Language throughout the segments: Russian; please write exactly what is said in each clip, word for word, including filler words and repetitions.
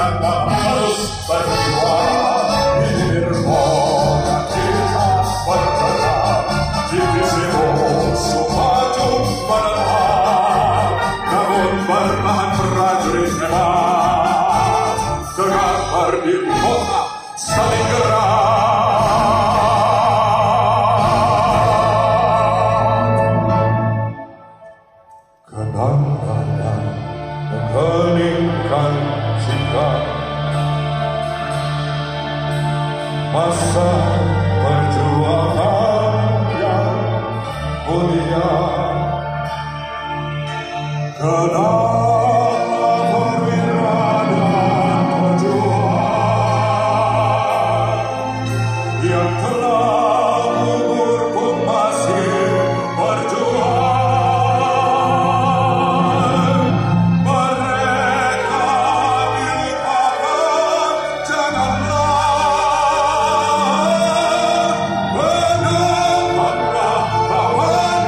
Kadang-kadang mengheningkan sikap, masa perjuangan yang mulia. Kenapa perwira dan pejuang yang telah gugur pun masih berjuang? Mereka dilupakan, janganlah. Menangkanlah, lawan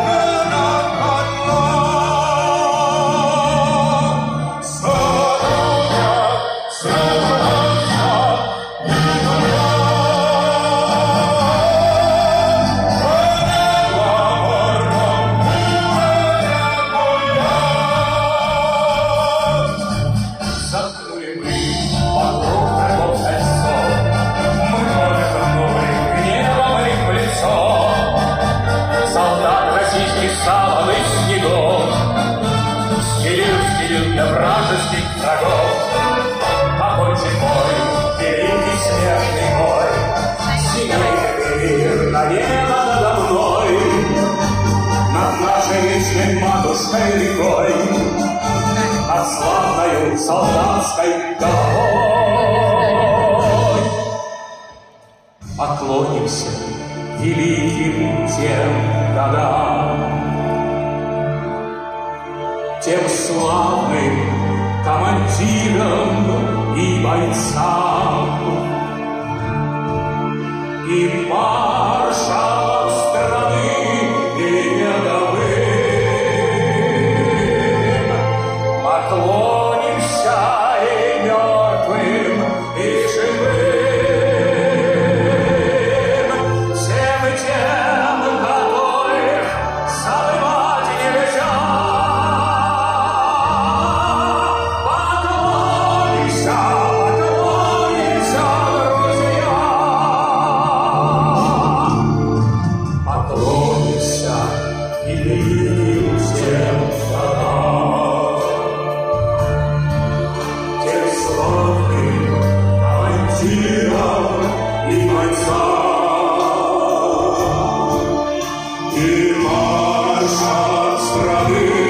menangkanlah. Semuanya sebangsa di dunia. Для вражеских врагов, окончен бой, великий смертный бой, синий мир на небо надо мной, над нашей вечной матушкой рекой, над славною солдатской головой. Поклонимся великим тем годам, тем славным командирам и бойцам, и маршалам страны передовым. Поклонимся и мертвым, и живым, всем тем, которых забывать нельзя. И маршал страны